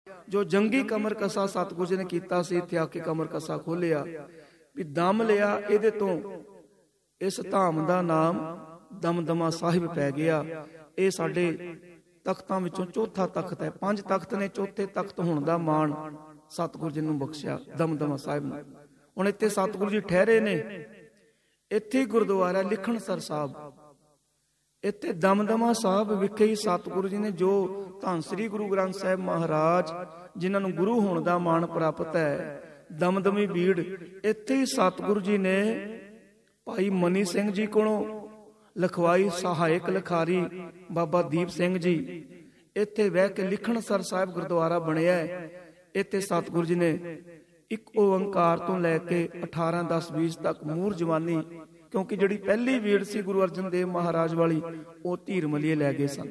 जो जंगी कमर कसा सतगुरु जी ने कीता सी, इत्थे आके कमर कसा खोलिया भी दम लिया, इहदे तो इस धाम दा नाम दमदमा साहिब पै गया। ये साडे तख्तां विचों चौथा तख्त है। 5 तख्त ने, चौथे तख्त होण दा माण सतगुरु जी नूं बख्शिया दमदमा साहिब नूं। हुण इत्थे सतगुरु जी ठहरे ने, इत्थे गुरुद्वारा लिखणसर साहब, इत्थे दमदमा साहब विखे ही सतगुरु जी ने जो धन श्री गुरु ग्रंथ साहिब महाराज जिन्हां नूं गुरु होण दा माण प्राप्त है, दमदमी बीड़, इत्थे ही सतगुरु जी ने भाई मनी सिंह जी कोलों लिखवाई। सहायक लिखारी बाबा दीप सिंह जी, इत्थे बह के लिखणसर साहिब गुरुद्वारा बनिया है। इत्थे सतगुरु जी ने एक ओंकार तो लैके 18 10 20 तक मूर जवानी, क्योंकि जिहड़ी पहली बीड़ सी गुरु अर्जन देव महाराज वाली, वो धीर मलीए लै गए सन।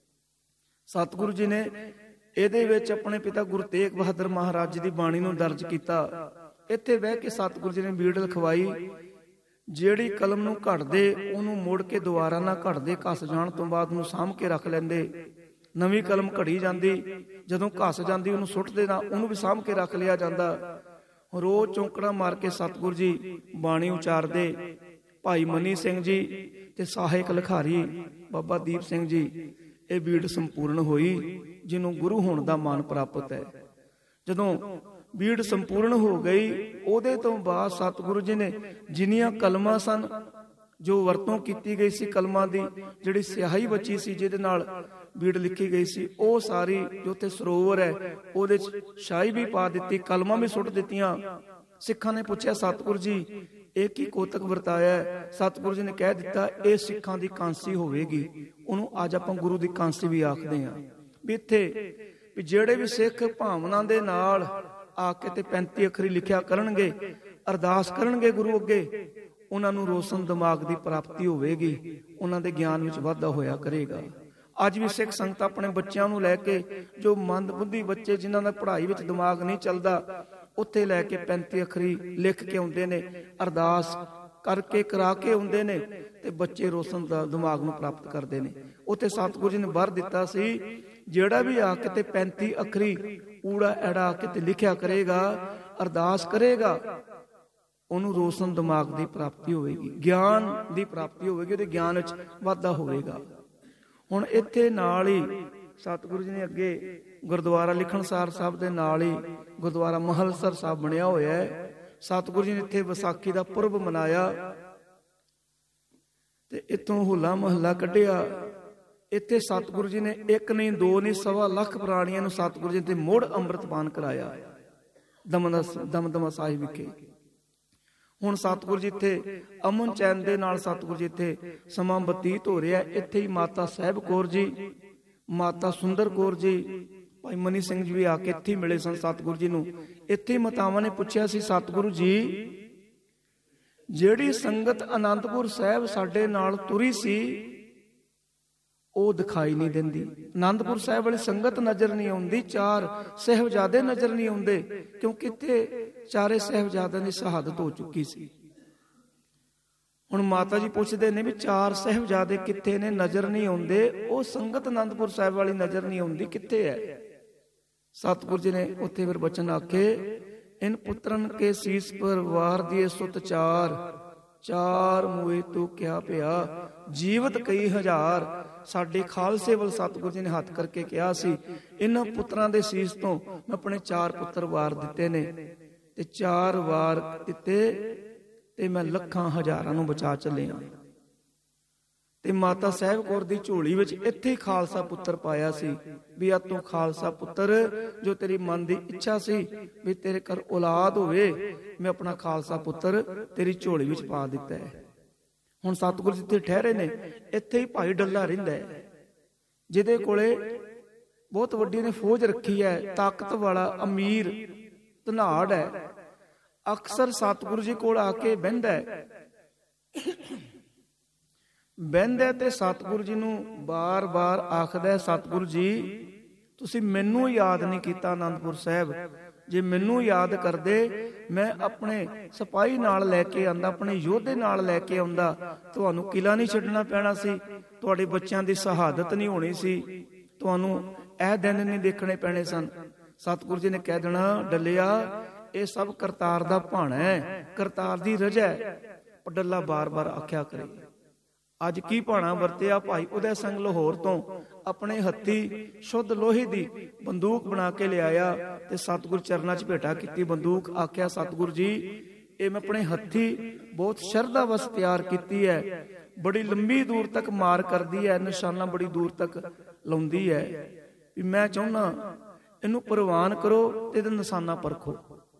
सतगुरु जी ने इहदे विच अपने पिता गुरु तेग बहादुर महाराज जी दी बाणी नूं दर्ज कीता। इत्थे बह के सतगुरु जी ने बीड़ लिखवाई। ਜਿਹੜੀ कलम ਨੂੰ ਘੜਦੇ ਉਹਨੂੰ ਮੁੜ ਕੇ ਦੁਬਾਰਾ ਨਾ ਘੜਦੇ, ਘਸ ਜਾਣ ਤੋਂ ਬਾਅਦ ਉਹਨੂੰ ਸਾਂਭ ਕੇ ਰੱਖ ਲੈਂਦੇ। ਨਵੀਂ ਕਲਮ ਘੜੀ ਜਾਂਦੀ, ਜਦੋਂ ਘਸ ਜਾਂਦੀ ਉਹਨੂੰ ਸੁੱਟ ਦੇਣਾ, ਉਹਨੂੰ ਵੀ ਸਾਂਭ ਕੇ ਰੱਖ ਲਿਆ ਜਾਂਦਾ। ਰੋਜ਼ ਚੌਂਕੜਾ ਮਾਰ ਕੇ ਸਤਿਗੁਰੂ ਜੀ ਬਾਣੀ ਉਚਾਰਦੇ। ਭਾਈ ਮਨੀ ਸਿੰਘ ਜੀ ਤੇ ਸਹਾਇਕ ਲਿਖਾਰੀ ਬਾਬਾ ਦੀਪ ਸਿੰਘ ਜੀ, ਇਹ ਬੀੜ ਸੰਪੂਰਨ ਹੋਈ ਜਿਹਨੂੰ ਗੁਰੂ ਹੋਣ ਦਾ ਮਾਣ ਪ੍ਰਾਪਤ ਹੈ। ਜਦੋਂ बीड़ संपूर्ण हो गई, ਉਹਦੇ ਤੋਂ ਬਾਅਦ सतगुरु जी ने जिन्नियां कलमां सन जो वरतों की गई सी, कलमां दी जिहड़ी स्याही बची सी जिहदे नाल बीड़ लिखी गई सी, ਉਹ सारी जो ते सरोवर है ਉਹਦੇ ਚ शाही भी पा दित्ती, कलमां भी सुट दित्तियां। सिखां ने पुछया सतगुरु जी ਇਹ ਕੀ ਕੋਤਕ ਵਰਤਾਇਆ? सतगुरु जी ने कह दिता ਇਹ सिखां दी कांसी होवेगी। ਉਹਨੂੰ ਅੱਜ ਆਪਾਂ गुरु दी कांसी भी आखदे हां। भी इत्थे भी ਜਿਹੜੇ भी सिख भावना दे नाल आके ते 35 अखरी लिखिया करनगे, अरदास करनगे गुरु अगे, उन्हां नूं रोशन दिमाग दी प्राप्ति होवेगी, उन्हां दे ज्ञान विच वाधा होया करेगा। अज भी सिख संगत अपने बच्चों नूं लैके, जो मंद बुद्धि बच्चे जिन्हां दा पढ़ाई विच दिमाग नहीं चलदा, उत्थे लैके 35 अखरी लिख के आउंदे ने, अरदास करके करा के आउंदे ने, ते बच्चे रोशन दा दिमाग नूं प्राप्त करदे ने। उत्थे सतगुरु जी ने बर दिता सी, ਜਿਹੜਾ भी आके ते 35 अखरी ਊੜਾ ਐੜਾ ਆਕੇ ਤੇ ਲਿਖਿਆ ਕਰੇਗਾ, ਅਰਦਾਸ ਕਰੇਗਾ, ਉਹਨੂੰ ਰੋਸ਼ਨ ਦਿਮਾਗ ਦੀ ਪ੍ਰਾਪਤੀ ਹੋਵੇਗੀ, ਗਿਆਨ ਦੀ ਪ੍ਰਾਪਤੀ ਹੋਵੇਗੀ, ਉਹਦੇ ਗਿਆਨ ਵਿੱਚ ਵਾਧਾ ਹੋਵੇਗਾ। ਹੁਣ ਇੱਥੇ ਨਾਲ ਹੀ ਸਤਿਗੁਰੂ ਜੀ ਨੇ ਅੱਗੇ ਗੁਰਦੁਆਰਾ ਲਿਖਣਸਾਰ ਸਾਹਿਬ ਦੇ ਨਾਲ ਹੀ ਗੁਰਦੁਆਰਾ ਮਹਲਸਰ ਸਾਹਿਬ ਬਣਿਆ ਹੋਇਆ ਹੈ। ਸਤਿਗੁਰੂ ਜੀ ਨੇ ਇੱਥੇ ਵਿਸਾਖੀ ਦਾ ਪੁਰਬ ਮਨਾਇਆ ਤੇ ਇੱਥੋਂ ਹੋਲਾ ਮਹੱਲਾ ਕੱਢਿਆ। ਇੱਥੇ ਸਤਿਗੁਰੂ ਜੀ ਨੇ 1 नहीं 2 नहीं 1.25 ਲੱਖ ਪ੍ਰਾਣੀਆਂ ਨੂੰ ਸਤਿਗੁਰੂ ਜੀ ਤੇ ਮੁੜ ਅੰਮ੍ਰਿਤਪਾਨ ਕਰਾਇਆ ਦਮਦਮਾ ਸਾਹਿਬ ਵਿਖੇ। ਹੁਣ ਸਤਿਗੁਰੂ ਜੀ ਇੱਥੇ ਅਮਨ ਚੈਨ ਦੇ ਨਾਲ ਸਤਿਗੁਰੂ ਜੀ ਇੱਥੇ ਸਮਾਂ ਬਤੀਤ ਹੋ ਰਿਹਾ। ਇੱਥੇ ਹੀ ਮਾਤਾ ਸਾਹਿਬ ਕੌਰ ਜੀ, ਮਾਤਾ ਸੁੰਦਰ ਕੌਰ ਜੀ, ਭਾਈ ਮਨੀ ਸਿੰਘ ਜੀ ਵੀ ਆ ਕੇ ਇੱਥੇ ਮਿਲੇ ਸਨ ਸਤਿਗੁਰੂ ਜੀ ਨੂੰ। ਇੱਥੇ ਮਾਤਾਵਾਂ ਨੇ ਪੁੱਛਿਆ ਸੀ, ਸਤਿਗੁਰੂ ਜੀ ਜਿਹੜੀ ਸੰਗਤ ਅਨੰਦਪੁਰ ਸਾਹਿਬ ਸਾਡੇ ਨਾਲ ਤੁਰੀ ਸੀ ਉਹ ਦਿਖਾਈ ਨਹੀਂ ਦਿੰਦੀ। ਆਨੰਦਪੁਰ ਸਾਹਿਬ ਵਾਲੀ ਸੰਗਤ ਨਜ਼ਰ ਨਹੀਂ ਆਉਂਦੀ, 4 ਸਾਹਿਬਜ਼ਾਦੇ ਨਜ਼ਰ ਨਹੀਂ ਆਉਂਦੇ, ਕਿਉਂਕਿ ਇੱਥੇ 4 ਸਾਹਿਬਜ਼ਾਦਿਆਂ ਦੀ ਸ਼ਹਾਦਤ ਹੋ ਚੁੱਕੀ ਸੀ। ਹੁਣ ਮਾਤਾ ਜੀ ਪੁੱਛਦੇ ਨੇ ਵੀ 4 ਸਾਹਿਬਜ਼ਾਦੇ ਕਿੱਥੇ ਨੇ, ਨਜ਼ਰ ਨਹੀਂ ਆਉਂਦੇ, ਉਹ ਸੰਗਤ ਆਨੰਦਪੁਰ ਸਾਹਿਬ ਵਾਲੀ ਨਜ਼ਰ ਨਹੀਂ ਆਉਂਦੀ, ਕਿੱਥੇ ਹੈ? ਸਤਿਗੁਰੂ ਜੀ ਨੇ ਉੱਥੇ ਫਿਰ ਬਚਨ ਆਖੇ, ਇਨ ਪੁੱਤਰਨ ਕੇ ਸੀਸ ਪਰ ਵਾਰ ਦੀਏ ਸੁਤ 4 ਮੂਏ ਤੂੰ ਕਿਆ ਪਿਆ ਜੀਵਤ ਕਈ ਹਜ਼ਾਰ। ਸਾਡੇ ਖਾਲਸੇ ਵੱਲ ਸਤਿਗੁਰੂ ਜੀ ਨੇ ਹੱਥ ਕਰਕੇ ਕਿਹਾ ਸੀ, ਇਹਨਾਂ ਪੁੱਤਰਾਂ ਦੇ ਸੀਸ ਤੋਂ ਮੈਂ ਆਪਣੇ 4 ਪੁੱਤਰ ਵਾਰ ਦਿੱਤੇ ਨੇ, ਤੇ 4 ਵਾਰ ਦਿੱਤੇ ਤੇ ਮੈਂ ਲੱਖਾਂ ਹਜ਼ਾਰਾਂ ਨੂੰ ਬਚਾ ਚੱਲਿਆ। ਤੇ ਮਾਤਾ ਸਾਹਿਬ ਕੌਰ ਦੀ ਝੋਲੀ ਵਿੱਚ ਇੱਥੇ ਖਾਲਸਾ ਪੁੱਤਰ ਪਾਇਆ ਸੀ ਵੀ ਆ ਤੂੰ ਖਾਲਸਾ ਪੁੱਤਰ, ਜੋ ਤੇਰੀ ਮਨ ਦੀ ਇੱਛਾ ਸੀ ਵੀ ਤੇਰੇ ਘਰ ਔਲਾਦ ਹੋਵੇ, ਮੈਂ ਆਪਣਾ ਖਾਲਸਾ ਪੁੱਤਰ ਤੇਰੀ ਝੋਲੀ ਵਿੱਚ ਪਾ ਦਿੱਤਾ ਹੈ। ਹੁਣ ਸਤਿਗੁਰੂ ਜਿੱਥੇ ਠਹਿਰੇ ਨੇ, ਇੱਥੇ ਹੀ ਭਾਈ ਡੱਲਾ ਰਹਿੰਦਾ ਹੈ, ਜਿਹਦੇ ਕੋਲੇ ਬਹੁਤ ਵੱਡੀ ਨੇ ਫੌਜ ਰੱਖੀ ਹੈ, ਤਾਕਤ ਵਾਲਾ ਅਮੀਰ ਧਨਾੜ ਹੈ। ਅਕਸਰ ਸਤਿਗੁਰੂ ਜੀ ਕੋਲ ਆ ਕੇ ਬਹਿੰਦਾ ਹੈ, ਬਹਿੰਦਾ ਤੇ ਸਤਿਗੁਰੂ ਜੀ ਨੂੰ ਬਾਰ-ਬਾਰ ਆਖਦਾ, ਸਤਿਗੁਰੂ ਜੀ ਤੁਸੀਂ ਮੈਨੂੰ ਯਾਦ ਨਹੀਂ ਕੀਤਾ ਆਨੰਦਪੁਰ ਸਾਹਿਬ, ਜੇ ਮੈਨੂੰ ਯਾਦ ਕਰਦੇ ਮੈਂ ਆਪਣੇ ਸਿਪਾਹੀ ਨਾਲ ਲੈ ਕੇ ਆਂਦਾ, ਆਪਣੇ ਯੋਧੇ ਨਾਲ ਲੈ ਕੇ ਆਉਂਦਾ, ਤੁਹਾਨੂੰ ਕਿਲਾ ਨਹੀਂ ਛੱਡਣਾ ਪੈਣਾ ਸੀ, ਤੁਹਾਡੇ ਬੱਚਿਆਂ ਦੀ ਸ਼ਹਾਦਤ ਨਹੀਂ ਹੋਣੀ ਸੀ, ਤੁਹਾਨੂੰ ਇਹ ਦਿਨ ਨਹੀਂ ਦੇਖਣੇ ਪੈਣੇ ਸਨ। ਸਤਿਗੁਰੂ ਜੀ ਨੇ ਕਹਿ ਦੇਣਾ, ਡੱਲਿਆ ਇਹ ਸਭ ਕਰਤਾਰ ਦਾ ਭਾਣਾ ਹੈ, ਕਰਤਾਰ ਦੀ ਰਜਾ ਹੈ। ਪਰ ਡੱਲਾ ਬਾਰ-ਬਾਰ ਆਖਿਆ ਕਰੇ। ਅੱਜ ਕੀ ਭਾਣਾ ਵਰਤਿਆ? ਭਾਈ ਉਦੈ ਸਿੰਘ ਲਾਹੌਰ ਤੋਂ ਆਪਣੇ ਹੱਥੀ ਸ਼ੁੱਧ ਲੋਹੇ ਦੀ ਬੰਦੂਕ ਬਣਾ ਕੇ ਲਿਆਇਆ ਤੇ ਸਤਿਗੁਰ ਚਰਨਾਂ 'ਚ ਭੇਟਾ ਕੀਤੀ ਬੰਦੂਕ। ਆਖਿਆ, ਸਤਿਗੁਰ ਜੀ ਇਹ ਮੈਂ ਆਪਣੇ ਹੱਥੀ ਬਹੁਤ ਸ਼ਰਧਾ ਵਸ ਤਿਆਰ ਕੀਤੀ ਹੈ, ਬੜੀ ਲੰਬੀ ਦੂਰ ਤੱਕ ਮਾਰ ਕਰਦੀ ਹੈ, ਨਿਸ਼ਾਨਾ ਬੜੀ ਦੂਰ ਤੱਕ ਲਾਉਂਦੀ ਹੈ, ਵੀ ਮੈਂ ਚਾਹੁੰਦਾ ਇਹਨੂੰ ਪ੍ਰਵਾਨ ਕਰੋ ਤੇ ਇਹਦਾ ਨਿਸ਼ਾਨਾ ਪਰਖੋ।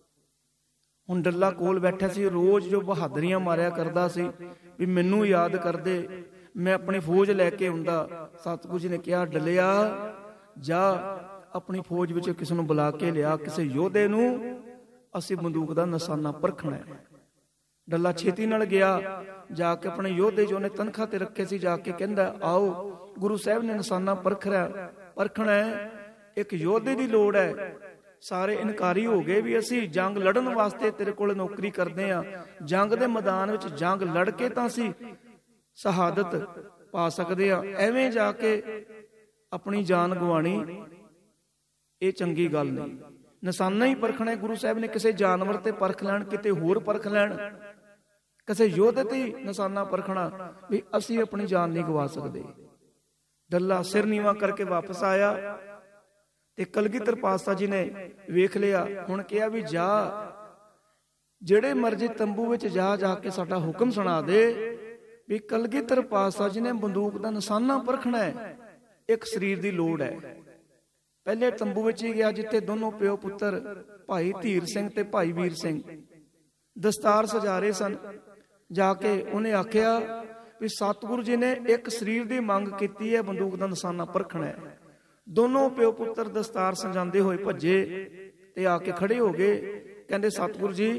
ਹੁਣ ਡੱਲਾ ਕੋਲ ਬੈਠਾ ਸੀ, ਰੋਜ਼ ਜੋ ਬਹਾਦਰੀਆਂ ਮਾਰਿਆ ਕਰਦਾ ਸੀ, ਵੀ ਮੈਨੂੰ ਯਾਦ ਕਰਦੇ, ਮੈਂ ਆਪਣੀ ਫੌਜ ਲੈ ਕੇ ਆਉਂਦਾ। ਸਤਿਗੁਰੂ ਜੀ ਨੇ ਕਿਹਾ, ਡੱਲਿਆ ਜਾ ਆਪਣੀ ਫੌਜ ਵਿੱਚ ਕਿਸੇ ਨੂੰ ਬੁਲਾ ਕੇ ਲਿਆ, ਕਿਸੇ ਯੋਧੇ ਨੂੰ ਅਸੀਂ ਬੰਦੂਕ ਦਾ ਨਿਸ਼ਾਨਾ ਪਰਖਣਾ ਹੈ। ਡੱਲਾ ਛੇਤੀ ਨਾਲ ਗਿਆ, ਜਾ ਕੇ ਆਪਣੇ ਯੋਧੇ ਜੋ ਨੇ ਤਨਖਾਹ ਤੇ ਰੱਖੇ ਸੀ ਜਾ ਕੇ ਕਹਿੰਦਾ, ਆਓ ਗੁਰੂ ਸਾਹਿਬ ਨੇ ਨਿਸ਼ਾਨਾ ਪਰਖਣਾ ਹੈ, ਇੱਕ ਯੋਧੇ ਦੀ ਲੋੜ ਹੈ। ਸਾਰੇ ਇਨਕਾਰੀ ਹੋ ਗਏ ਵੀ ਅਸੀਂ ਜੰਗ ਲੜਨ ਵਾਸਤੇ ਤੇਰੇ ਕੋਲ ਨੌਕਰੀ ਕਰਦੇ ਆ, ਜੰਗ ਦੇ ਮੈਦਾਨ ਵਿੱਚ ਜੰਗ ਲੜ ਕੇ ਤਾਂ ਅਸੀਂ ਸ਼ਹਾਦਤ ਪਾ ਸਕਦੇ ਆ, ਐਵੇਂ ਜਾ ਕੇ ਆਪਣੀ ਜਾਨ ਗਵਾਣੀ ਇਹ ਚੰਗੀ ਗੱਲ ਨਹੀਂ। ਨਿਸ਼ਾਨਾ ਹੀ ਪਰਖਣਾ। ਗੁਰੂ ਸਾਹਿਬ ਨੇ ਕਿਸੇ ਜਾਨਵਰ ਤੇ ਪਰਖ ਲੈਣ, ਕਿਤੇ ਹੋਰ ਪਰਖ ਲੈਣ, ਕਿਸੇ ਯੋਧੇ ਤੇ ਨਿਸ਼ਾਨਾ ਪਰਖਣਾ, ਵੀ ਅਸੀਂ ਆਪਣੀ ਜਾਨ ਨਹੀਂ ਗਵਾ ਸਕਦੇ। ਡੱਲਾ ਸਿਰ ਨੀਵਾਂ ਕਰਕੇ ਵਾਪਸ ਆਇਆ ਤੇ ਕਲਗੀਧਰ ਪਾਤਸ਼ਾਹ ਜੀ ਨੇ ਵੇਖ ਲਿਆ। ਹੁਣ ਕਿਹਾ ਵੀ ਜਾ, ਜਿਹੜੇ ਮਰਜ਼ੀ ਤੰਬੂ ਵਿੱਚ ਜਾ ਕੇ ਸਾਡਾ ਹੁਕਮ ਸੁਣਾ ਦੇ, ਵੀ ਕਲਗੀਧਰ ਪਾਤਸ਼ਾਹ ਜੀ ਨੇ ਬੰਦੂਕ ਦਾ ਨਿਸ਼ਾਨਾ ਪਰਖਣਾ ਹੈ, ਇੱਕ ਸਰੀਰ ਦੀ ਲੋੜ ਹੈ। ਪਹਿਲੇ ਤੰਬੂ ਵਿੱਚ ਹੀ ਗਿਆ ਜਿੱਥੇ ਦੋਨੋਂ ਪਿਓ ਪੁੱਤਰ ਭਾਈ ਧੀਰ ਸਿੰਘ ਤੇ ਭਾਈ ਵੀਰ ਸਿੰਘ ਦਸਤਾਰ ਸਜਾ ਰਹੇ ਸਨ। ਜਾ ਕੇ ਉਹਨੇ ਆਖਿਆ ਵੀ ਸਤਿਗੁਰੂ ਜੀ ਨੇ ਇੱਕ ਸਰੀਰ ਦੀ ਮੰਗ ਕੀਤੀ ਹੈ, ਬੰਦੂਕ ਦਾ ਨਿਸ਼ਾਨਾ ਪਰਖਣਾ ਹੈ। ਦੋਨੋਂ ਪਿਓ ਪੁੱਤਰ ਦਸਤਾਰ ਸਜਾਉਂਦੇ ਹੋਏ ਭੱਜੇ ਤੇ ਆ ਕੇ ਖੜੇ ਹੋ ਗਏ। ਕਹਿੰਦੇ, ਸਤਿਗੁਰੂ ਜੀ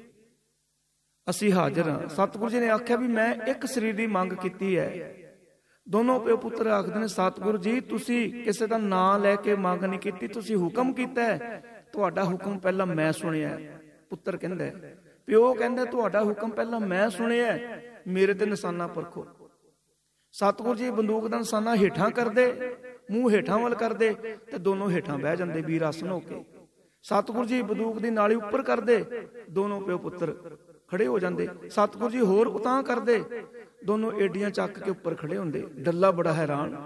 ਅਸੀਂ ਹਾਜ਼ਰ ਹਾਂ। ਸਤਿਗੁਰੂ ਜੀ ਨੇ ਆਖਿਆ ਵੀ ਮੈਂ ਇੱਕ ਸਰੀਰ ਦੀ ਮੰਗ ਕੀਤੀ ਹੈ। ਦੋਨੋਂ ਪਿਓ ਪੁੱਤਰ ਆਖਦੇ ਨੇ, ਸਤਿਗੁਰੂ ਜੀ ਤੁਸੀਂ ਕਿਸੇ ਦਾ ਨਾਂ ਲੈ ਕੇ ਮੰਗ ਨਹੀਂ ਕੀਤੀ, ਤੁਸੀਂ ਹੁਕਮ ਕੀਤਾ ਹੈ, ਤੁਹਾਡਾ ਹੁਕਮ ਪਹਿਲਾਂ ਮੈਂ ਸੁਣਿਆ। ਪੁੱਤਰ ਕਹਿੰਦਾ, ਪਿਓ ਕਹਿੰਦਾ ਤੁਹਾਡਾ ਹੁਕਮ ਪਹਿਲਾਂ ਮੈਂ ਸੁਣਿਆ, ਮੇਰੇ ਤੇ ਨਿਸ਼ਾਨਾ ਪਰਖੋ। ਸਤਿਗੁਰੂ ਜੀ ਬੰਦੂਕ ਦਾ ਨਿਸ਼ਾਨਾ ਹੇਠਾਂ ਕਰਦੇ, ਮੂੰਹ ਹੇਠਾਂ ਵੱਲ ਕਰਦੇ ਤੇ ਦੋਨੋਂ ਹੇਠਾਂ ਬਹਿ ਜਾਂਦੇ ਵੀਰ ਆਸਨ ਹੋ ਕੇ। ਸਤਿਗੁਰੂ ਜੀ ਬੰਦੂਕ ਦੀ ਨਾਲੀ ਉੱਪਰ ਕਰਦੇ, ਦੋਨੋਂ ਪਿਓ ਪੁੱਤਰ ਖੜੇ ਹੋ ਜਾਂਦੇ। ਸਤਿਗੁਰੂ ਜੀ ਹੋਰ ਉਤਾਂਹ ਕਰਦੇ, ਦੋਨੋਂ ਏਡੀਆਂ ਚੱਕ ਕੇ ਉੱਪਰ ਖੜੇ ਹੁੰਦੇ। ਡੱਲਾ ਬੜਾ ਹੈਰਾਨ।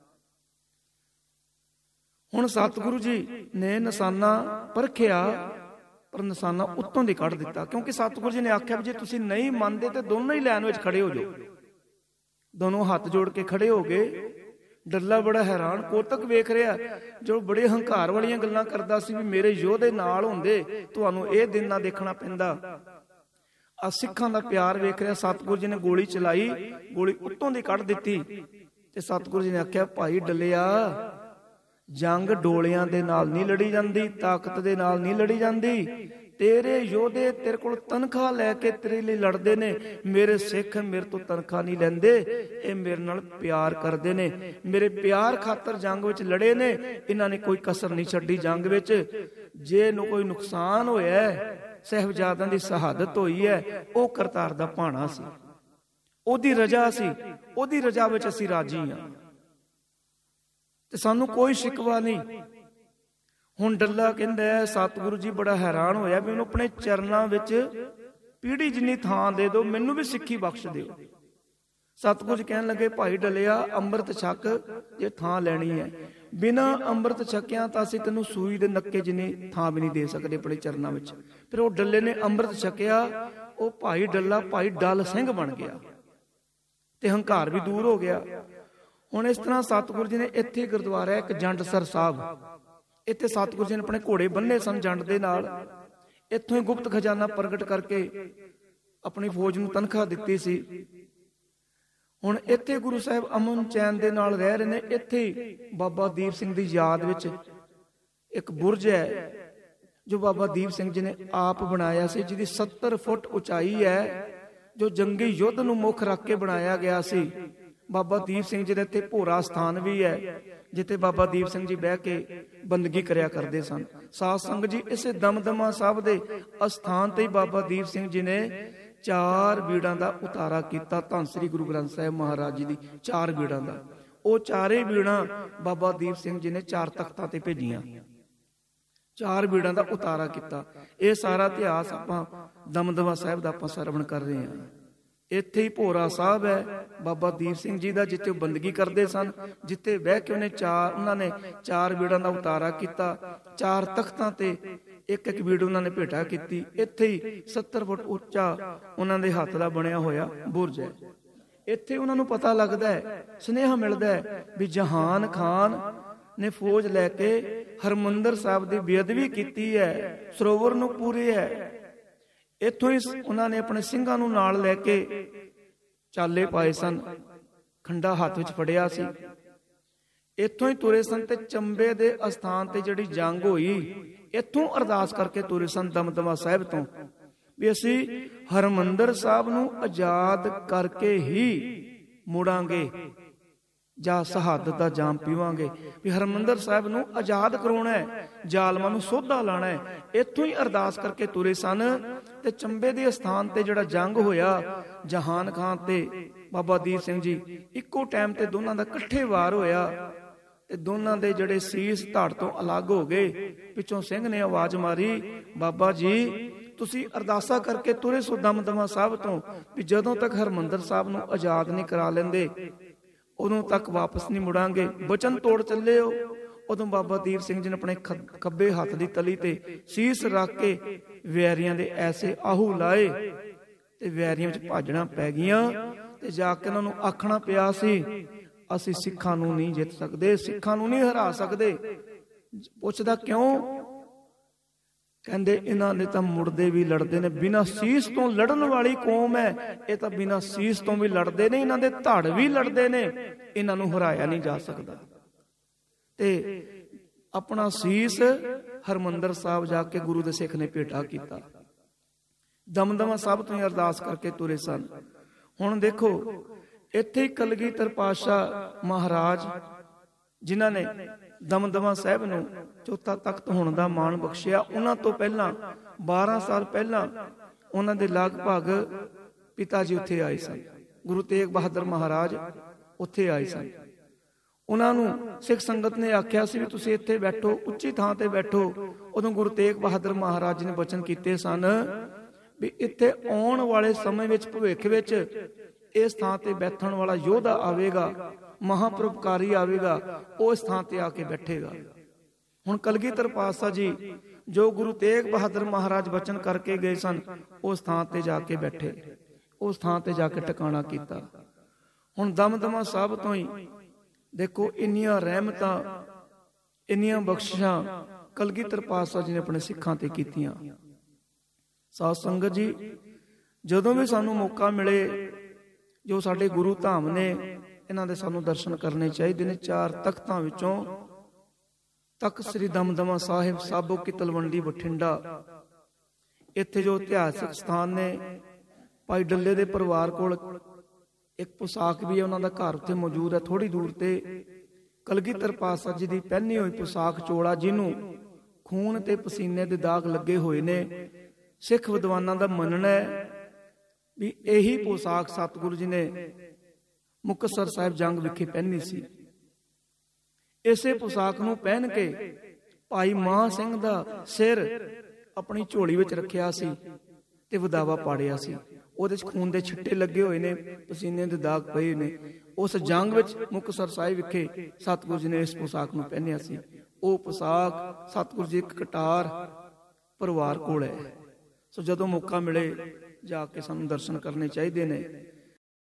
ਹੁਣ ਸਤਿਗੁਰੂ ਜੀ ਨੇ ਨਿਸ਼ਾਨਾ ਪਰਖਿਆ, ਪਰ ਨਿਸ਼ਾਨਾ ਉੱਤੋਂ ਦੀ ਕੱਢ ਦਿੱਤਾ, ਕਿਉਂਕਿ ਸਤਿਗੁਰੂ ਜੀ ਨੇ ਆਖਿਆ ਵੀ ਜੇ ਤੁਸੀਂ ਨਹੀਂ ਮੰਨਦੇ ਤੇ ਦੋਨੋਂ ਹੀ ਲਾਈਨ ਵਿੱਚ ਖੜੇ ਹੋ ਜਾਓ। ਦੋਨੋਂ ਹੱਥ ਜੋੜ ਕੇ ਖੜੇ ਹੋ ਗਏ। ਡੱਲਾ ਬੜਾ ਹੈਰਾਨ, ਕੋਤਕ ਵੇਖ ਰਿਹਾ ਜੋ ਬੜੇ ਹੰਕਾਰ ਵਾਲੀਆਂ ਗੱਲਾਂ ਕਰਦਾ ਸੀ ਵੀ ਮੇਰੇ ਯੋਧੇ ਨਾਲ ਹੁੰਦੇ ਤੁਹਾਨੂੰ ਇਹ ਦਿਨ ਨਾ ਦੇਖਣਾ ਪੈਂਦਾ। ਆ ਸਿੱਖਾਂ ਦਾ ਪਿਆਰ ਵੇਖ ਰਿਹਾ। ਸਤਿਗੁਰੂ ਜੀ ਨੇ ਗੋਲੀ ਚਲਾਈ, ਗੋਲੀ ਉੱਤੋਂ ਦੀ ਕੱਢ ਦਿੱਤੀ ਤੇ ਸਤਿਗੁਰੂ ਜੀ ਨੇ ਆਖਿਆ, ਭਾਈ ਡੱਲਿਆ ਜੰਗ ਡੋਲਿਆਂ ਦੇ ਨਾਲ ਨਹੀਂ ਲੜੀ ਜਾਂਦੀ, ਤਾਕਤ ਦੇ ਨਾਲ ਨਹੀਂ ਲੜੀ ਜਾਂਦੀ। ਤੇਰੇ ਯੋਧੇ ਤੇਰੇ ਕੋਲ ਤਨਖਾਹ ਲੈ ਕੇ ਤੇਰੇ ਲਈ ਲੜਦੇ ਨੇ, ਮੇਰੇ ਸਿੱਖ ਮੇਰੇ ਤੋਂ ਤਨਖਾਹ ਨਹੀਂ ਲੈਂਦੇ, ਇਹ ਮੇਰੇ ਨਾਲ ਪਿਆਰ ਕਰਦੇ ਨੇ, ਮੇਰੇ ਪਿਆਰ ਖਾਤਰ ਜੰਗ ਵਿੱਚ ਲੜੇ ਨੇ, ਇਹਨਾਂ ਨੇ ਕੋਈ ਕਸਰ ਨਹੀਂ ਛੱਡੀ ਜੰਗ ਵਿੱਚ। ਜੇ ਨੂੰ ਕੋਈ ਨੁਕਸਾਨ ਹੋਇਆ, ਸਾਹਿਬਜ਼ਾਦਿਆਂ ਦੀ ਸ਼ਹਾਦਤ ਹੋਈ ਹੈ, ਉਹ ਕਰਤਾਰ ਦਾ ਭਾਣਾ ਸੀ, ਉਹਦੀ ਰਜ਼ਾ ਸੀ, ਉਹਦੀ ਰਜ਼ਾ ਵਿੱਚ ਅਸੀਂ ਰਾਜੀ ਹਾਂ ਤੇ ਸਾਨੂੰ ਕੋਈ ਸ਼ਿਕਵਾ ਨਹੀਂ। ਹੁਣ ਡੱਲਾ ਕਹਿੰਦਾ, ਸਤਿਗੁਰੂ ਜੀ ਬੜਾ ਹੈਰਾਨ ਹੋਇਆ ਵੀ ਉਹਨੂੰ ਆਪਣੇ ਚਰਨਾਂ ਵਿੱਚ ਪੀੜੀ ਜਿੰਨੀ ਥਾਂ ਦੇ ਦਿਓ, ਮੈਨੂੰ ਵੀ ਸਿੱਖੀ ਬਖਸ਼ ਦਿਓ। ਸਤਿਗੁਰੂ ਜੀ ਕਹਿਣ ਲੱਗੇ, ਭਾਈ ਡੱਲਿਆ ਅੰਮ੍ਰਿਤ ਛਕ ਜੇ ਥਾਂ ਲੈਣੀ ਹੈ, ਬਿਨਾਂ ਅੰਮ੍ਰਿਤ ਛਕਿਆ ਤਾਂ ਅਸੀਂ ਤੈਨੂੰ ਸੂਈ ਦੇ ਨੱਕੇ ਜਿੰਨੀ ਥਾਂ ਵੀ ਨਹੀਂ ਦੇ ਸਕਦੇ ਆਪਣੇ ਚਰਨਾਂ ਵਿੱਚ। ਫਿਰ ਉਹ ਡੱਲੇ ਨੇ ਅੰਮ੍ਰਿਤ ਛਕਿਆ, ਉਹ ਭਾਈ ਡੱਲਾ ਭਾਈ ਡੱਲ ਸਿੰਘ ਬਣ ਗਿਆ ਤੇ ਹੰਕਾਰ ਵੀ ਦੂਰ ਹੋ ਗਿਆ। ਹੁਣ ਇਸ ਤਰ੍ਹਾਂ ਸਤਿਗੁਰੂ ਜੀ ਨੇ ਇੱਥੇ ਗੁਰਦੁਆਰਾ ਇੱਕ ਜੰਡਸਰ ਸਾਹਿਬ, ਇੱਥੇ ਸਤਿਗੁਰੂ ਜੀ ਨੇ ਆਪਣੇ ਘੋੜੇ ਬੰਨੇ ਸਨ ਜੰਡ ਦੇ ਨਾਲ, ਇੱਥੋਂ ਹੀ ਗੁਪਤ ਖਜ਼ਾਨਾ ਪ੍ਰਗਟ ਕਰਕੇ ਆਪਣੀ ਫੌਜ ਨੂੰ ਤਨਖਾਹ ਦਿੱਤੀ ਸੀ। ਹੁਣ ਇੱਥੇ ਗੁਰੂ ਸਾਹਿਬ ਅਮਨ ਚੈਨ ਦੇ ਨਾਲ ਰਹਿ ਰਹੇ ਨੇ। ਇੱਥੇ ਬਾਬਾ ਦੀਪ ਸਿੰਘ ਦੀ ਯਾਦ ਵਿੱਚ ਇੱਕ ਬੁਰਜ ਹੈ ਜੋ ਬਾਬਾ ਦੀਪ ਸਿੰਘ ਜੀ ਨੇ ਆਪ ਬਣਾਇਆ ਸੀ, ਜਿਹਦੀ 70 ਫੁੱਟ ਉਚਾਈ ਹੈ, ਜੋ ਜੰਗੀ ਯੁੱਧ ਨੂੰ ਮੁੱਖ ਰੱਖ ਕੇ ਬਣਾਇਆ ਗਿਆ ਸੀ। ਬਾਬਾ ਦੀਪ ਸਿੰਘ ਜੀ ਦੇ ਇੱਥੇ ਭੋਰਾ ਸਥਾਨ ਵੀ ਹੈ, ਜਿੱਥੇ ਬਾਬਾ ਦੀਪ ਸਿੰਘ ਜੀ ਬਹਿ ਕੇ ਬੰਦਗੀ ਕਰਿਆ ਕਰਦੇ ਸਨ। ਸਾਧ ਸੰਗਤ ਜੀ, ਇਸੇ ਦਮਦਮਾ ਸਾਹਿਬ ਦੇ ਅਸਥਾਨ ਤੇ ਹੀ ਬਾਬਾ ਦੀਪ ਸਿੰਘ ਜੀ ਨੇ 4 ਬੀੜਾਂ ਦਾ ਉਤਾਰਾ ਕੀਤਾ। ਧੰਨ ਸ੍ਰੀ ਗੁਰੂ ਗ੍ਰੰਥ ਸਾਹਿਬ ਮਹਾਰਾਜ ਜੀ ਦੀ 4 ਬੀੜਾਂ ਦਾ, ਉਹ 4 ਬੀੜਾਂ ਬਾਬਾ ਦੀਪ ਸਿੰਘ ਜੀ ਨੇ 4 ਤਖਤਾਂ ਤੇ ਭੇਜੀਆਂ। 4 ਬੀੜਾਂ ਦਾ ਉਤਾਰਾ ਕੀਤਾ। ਇਹ ਸਾਰਾ ਇਤਿਹਾਸ ਆਪਾਂ ਦਮਦਮਾ ਸਾਹਿਬ ਦਾ ਆਪਾਂ ਸਰਵਣ ਕਰ ਰਹੇ ਹਾਂ। ਇੱਥੇ ਹੀ ਭੋਰਾ ਸਾਹਿਬ ਹੈ ਬਾਬਾ ਦੀਪ ਸਿੰਘ ਜੀ ਦਾ, ਜਿੱਥੇ ਉਹ ਬੰਦਗੀ ਕਰਦੇ ਸਨ, ਜਿੱਥੇ ਬਹਿ ਕੇ ਉਹਨਾਂ ਨੇ 4 ਬੀੜਾਂ ਦਾ ਉਤਾਰਾ ਕੀਤਾ। 4 ਤਖਤਾਂ ਤੇ ਇੱਕ ਇੱਕ ਬੀੜ ਉਹਨਾਂ ਨੇ ਭੇਟਾ ਕੀਤੀ। ਇੱਥੇ ਹੀ 70 ਫੁੱਟ ਉੱਚਾ ਉਹਨਾਂ ਦੇ ਹੱਥ ਦਾ ਬਣਿਆ ਹੋਇਆ ਬੁਰਜ ਹੈ। ਇੱਥੇ ਉਹਨਾਂ ਨੂੰ ਪਤਾ ਲੱਗਦਾ ਹੈ, ਸੁਨੇਹਾ ਮਿਲਦਾ ਹੈ ਵੀ ਜਹਾਨ ਖਾਨ ਨੇ ਫੌਜ ਲੈ ਕੇ ਹਰਮੰਦਰ ਸਾਹਿਬ ਦੀ ਬੇਅਦਬੀ ਕੀਤੀ ਹੈ, ਸਰੋਵਰ ਨੂੰ ਪੂਰੇ ਹੈ। ਇੱਥੋਂ ਹੀ ਉਹਨਾਂ ਨੇ ਆਪਣੇ ਸਿੰਘਾਂ ਨੂੰ ਨਾਲ ਲੈ ਕੇ ਚਾਲੇ ਪਾਏ ਸਨ, ਖੰਡਾ ਹੱਥ ਵਿੱਚ ਫੜਿਆ ਸੀ। ਇੱਥੋਂ ਹੀ ਤੁਰੇ ਸਨ ਤੇ ਚੰਬੇ ਦੇ ਅਸਥਾਨ ਤੇ ਜਿਹੜੀ ਜੰਗ ਹੋਈ, ਇੱਥੋਂ ਅਰਦਾਸ ਕਰਕੇ ਤੁਰੇ ਸਨ ਦਮਦਮਾ ਸਾਹਿਬ ਤੋਂ ਵੀ ਅਸੀਂ ਹਰਮੰਦਰ ਸਾਹਿਬ ਨੂੰ ਆਜ਼ਾਦ ਕਰਕੇ ਹੀ ਮੁੜਾਂਗੇ ਜਾਂ ਸ਼ਹਾਦਤ ਦਾ ਜਾਮ ਪੀਵਾਂਗੇ। ਵੀ ਹਰਮੰਦਰ ਸਾਹਿਬ ਨੂੰ ਆਜ਼ਾਦ ਕਰਾਉਣਾ ਹੈ, ਜ਼ਾਲਮਾਂ ਨੂੰ ਸੋਧਾ ਲਾਣਾ ਹੈ। ਇੱਥੋਂ ਹੀ ਅਰਦਾਸ ਕਰਕੇ ਤੁਰੇ ਸਨ ਤੇ ਚੰਬੇ ਦੇ ਸਥਾਨ ਤੇ ਜਿਹੜਾ ਜੰਗ ਹੋਇਆ, ਜਹਾਨ ਖਾਨ ਤੇ ਬਾਬਾ ਦੀਪ ਸਿੰਘ ਜੀ ਇੱਕੋ ਟਾਈਮ ਤੇ ਦੋਨਾਂ ਦਾ ਇਕੱਠੇ ਵਾਰ ਹੋਇਆ ਤੇ ਦੋਨਾਂ ਦੇ ਜਿਹੜੇ ਸੀਸ ਧੜ ਤੋਂ ਅਲੱਗ ਹੋ ਗਏ। ਪਿੱਛੋਂ ਸਿੰਘ ਨੇ ਆਵਾਜ਼ ਮਾਰੀ, ਬਾਬਾ ਜੀ ਤੁਸੀਂ ਅਰਦਾਸਾ ਕਰਕੇ ਤੁਰੇ ਸੋ ਦਮਦਮਾ ਸਾਹਿਬ ਤੋਂ ਵੀ ਜਦੋਂ ਤੱਕ ਹਰਮੰਦਰ ਸਾਹਿਬ ਨੂੰ ਆਜ਼ਾਦ ਨਹੀਂ ਕਰਾ ਲੈਂਦੇ ਉਦੋਂ ਤੱਕ ਵਾਪਸ ਨਹੀਂ ਮੁੜਾਂਗੇ। ਬਚਨ ਤੋੜ ਚੱਲੇ ਹੋ। ਉਦੋਂ ਬਾਬਾ ਦੀਪ ਸਿੰਘ ਜੀ ਨੇ ਆਪਣੇ ਖੱਬੇ ਹੱਥ ਦੀ ਤਲੀ ਤੇ ਸੀਸ ਰੱਖ ਕੇ ਵੈਰੀਆਂ ਦੇ ਐਸੇ ਆਹੂ ਲਾਏ ਤੇ ਵੈਰੀਆਂ ਵਿੱਚ ਭਾਜਣਾ ਪੈ ਗਈਆਂ ਤੇ ਜਾ ਕੇ ਉਹਨਾਂ ਨੂੰ ਆਖਣਾ ਪਿਆ ਸੀ, ਅਸੀਂ ਸਿੱਖਾਂ ਨੂੰ ਨਹੀਂ ਜਿੱਤ ਸਕਦੇ, ਸਿੱਖਾਂ ਨੂੰ ਨਹੀਂ ਹਰਾ ਸਕਦੇ। ਪੁੱਛਦਾ ਕਿਉਂ? ਕਹਿੰਦੇ ਇਹਨਾਂ ਨੇ ਤਾਂ ਮੁੜਦੇ ਵੀ ਲੜਦੇ ਨੇ, ਬਿਨਾਂ ਸੀਸ ਤੋਂ ਲੜਨ ਵਾਲੀ ਕੌਮ ਹੈ। ਇਹ ਤਾਂ ਬਿਨਾਂ ਸੀਸ ਤੋਂ ਵੀ ਲੜਦੇ ਨੇ, ਇਹਨਾਂ ਦੇ ਧੜ ਵੀ ਲੜਦੇ ਨੇ, ਇਹਨਾਂ ਨੂੰ ਹਰਾਇਆ ਨਹੀਂ ਜਾ ਸਕਦਾ। ਤੇ ਆਪਣਾ ਸੀਸ ਹਰਮੰਦਰ ਸਾਹਿਬ ਜਾ ਕੇ ਗੁਰੂ ਦੇ ਸਿੱਖ ਨੇ ਭੇਟਾ ਕੀਤਾ। ਦਮਦਮਾ ਸਾਹਿਬ ਤੋਂ ਹੀ ਅਰਦਾਸ ਕਰਕੇ ਤੁਰੇ ਸਨ। ਹੁਣ ਦੇਖੋ ਇੱਥੇ ਹੀ ਕਲਗੀਧਰ ਪਾਤਸ਼ਾਹ ਮਹਾਰਾਜ ਜਿਨ੍ਹਾਂ ਨੇ ਦਮਦਮਾ ਸਾਹਿਬ ਨੂੰ ਚੌਥਾ ਤਖਤ ਹੋਣ ਦਾ ਮਾਣ ਬਖਸ਼ਿਆ, ਉਹਨਾਂ ਤੋਂ ਪਹਿਲਾਂ 12 ਸਾਲ ਪਹਿਲਾਂ ਉਹਨਾਂ ਦੇ ਲਗਭਗ ਪਿਤਾ ਜੀ ਉੱਥੇ ਆਏ ਸਨ। ਗੁਰੂ ਤੇਗ ਬਹਾਦਰ ਮਹਾਰਾਜ ਉੱਥੇ ਆਏ ਸਨ। ਉਹਨਾਂ ਨੂੰ ਸਿੱਖ ਸੰਗਤ ਨੇ ਆਖਿਆ ਸੀ ਵੀ ਤੁਸੀਂ ਇੱਥੇ ਬੈਠੋ, ਉੱਚੀ ਥਾਂ ਤੇ ਬੈਠੋ। ਉਦੋਂ ਗੁਰੂ ਤੇਗ ਬਹਾਦਰ ਮਹਾਰਾਜ ਜੀ ਨੇ ਬਚਨ ਕੀਤੇ ਸਨ ਵੀ ਇੱਥੇ ਆਉਣ ਵਾਲੇ ਸਮੇਂ ਵਿੱਚ ਭਵਿੱਖ ਵਿੱਚ ਇਸ ਥਾਂ ਤੇ ਬੈਠਣ ਵਾਲਾ ਯੋਧਾ ਆਵੇਗਾ, ਮਹਾਪਰਉਪਕਾਰੀ ਆਵੇਗਾ, ਉਹ ਇਸ ਥਾਂ ਤੇ ਆ ਕੇ ਬੈਠੇਗਾ। ਹੁਣ ਕਲਗੀਧਰ ਪਾਤਸ਼ਾਹ ਜੀ ਜੋ ਗੁਰੂ ਤੇਗ ਬਹਾਦਰ ਮਹਾਰਾਜ ਬਚਨ ਕਰਕੇ ਗਏ ਸਨ, ਉਸ ਥਾਂ ਤੇ ਜਾ ਕੇ ਬੈਠੇ, ਉਸ ਥਾਂ ਤੇ ਜਾ ਕੇ ਟਿਕਾਣਾ ਕੀਤਾ। ਹੁਣ ਦਮਦਮਾ ਸਾਹਿਬ ਤੋਂ ਹੀ ਦੇਖੋ ਇੰਨੀਆਂ ਰਹਿਮਤਾਂ, ਇੰਨੀਆਂ ਬਖਸ਼ਿਸ਼ਾਂ ਕਲਗੀਧਰ ਪਾਤਸ਼ਾਹ ਜੀ ਨੇ ਆਪਣੇ ਸਿੱਖਾਂ ਤੇ ਕੀਤੀਆਂ। ਸਾਧ ਸੰਗਤ ਜੀ, ਜਦੋਂ ਵੀ ਸਾਨੂੰ ਮੌਕਾ ਮਿਲੇ, ਜੋ ਸਾਡੇ ਗੁਰੂ ਧਾਮ ਨੇ, ਇਹਨਾਂ ਦੇ ਸਾਨੂੰ ਦਰਸ਼ਨ ਕਰਨੇ ਚਾਹੀਦੇ ਨੇ। 4 ਤਖਤਾਂ ਵਿੱਚੋਂ ਤਖਤ ਸ੍ਰੀ ਦਮਦਮਾ ਸਾਹਿਬ ਸਾਬੋ ਕੀ ਤਲਵੰਡੀ ਬਠਿੰਡਾ, ਇੱਥੇ ਜੋ ਇਤਿਹਾਸਕ ਸਥਾਨ ਨੇ, ਭਾਈ ਡੱਲੇ ਦੇ ਪਰਿਵਾਰ ਕੋਲ ਇੱਕ ਪੁਸਾਕ ਵੀ ਹੈ, ਉਹਨਾਂ ਦਾ ਘਰ ਉੱਥੇ ਮੌਜੂਦ ਹੈ ਥੋੜੀ ਦੂਰ ਤੇ। ਕਲਗੀਧਰ ਪਾਤਸ਼ਾਹ ਜੀ ਦੀ ਪਹਿਨੀ ਹੋਈ ਪੁਸਾਕ ਚੋਲਾ, ਜਿਹਨੂੰ ਖੂਨ ਤੇ ਪਸੀਨੇ ਦੇ ਦਾਗ ਲੱਗੇ ਹੋਏ ਨੇ। ਸਿੱਖ ਵਿਦਵਾਨਾਂ ਦਾ ਮੰਨਣਾ ਹੈ ਵੀ ਇਹੀ ਪੁਸਾਕ ਸਤਿਗੁਰੂ ਜੀ ਨੇ ਮੁਕਤਸਰ ਸਾਹਿਬ ਜੰਗ ਵਿਖੇ ਪਹਿਨੀ ਸੀ। ਇਸੇ ਪੁਸਾਕ ਨੂੰ ਪਹਿਨ ਕੇ ਭਾਈ ਮਹਾਂ ਸਿੰਘ ਦਾ ਸਿਰ ਆਪਣੀ ਝੋਲੀ ਵਿੱਚ ਰੱਖਿਆ ਸੀ ਤੇ ਵਿਦਾਵਾ ਪਾੜਿਆ ਸੀ। ਉਹਦੇ 'ਚ ਖੂਨ ਦੇ ਛਿੱਟੇ ਲੱਗੇ ਹੋਏ ਨੇ, ਪਸੀਨੇ ਦੇ ਦਾਗ ਪਏ ਨੇ। ਉਸ ਜੰਗ ਵਿੱਚ ਮੁਕਤਸਰ ਸਾਹਿਬ ਵਿਖੇ ਸਤਿਗੁਰੂ ਜੀ ਨੇ ਇਸ ਪੁਸਾਕ ਨੂੰ ਪਹਿਨਿਆ ਸੀ। ਉਹ ਪੁਸਾਕ ਸਤਿਗੁਰੂ ਜੀ ਇੱਕ ਕਟਾਰ ਪਰਿਵਾਰ ਕੋਲ ਹੈ। ਸੋ ਜਦੋਂ ਮੌਕਾ ਮਿਲੇ ਜਾ ਕੇ ਸਾਨੂੰ ਦਰਸ਼ਨ ਕਰਨੇ ਚਾਹੀਦੇ ਨੇ।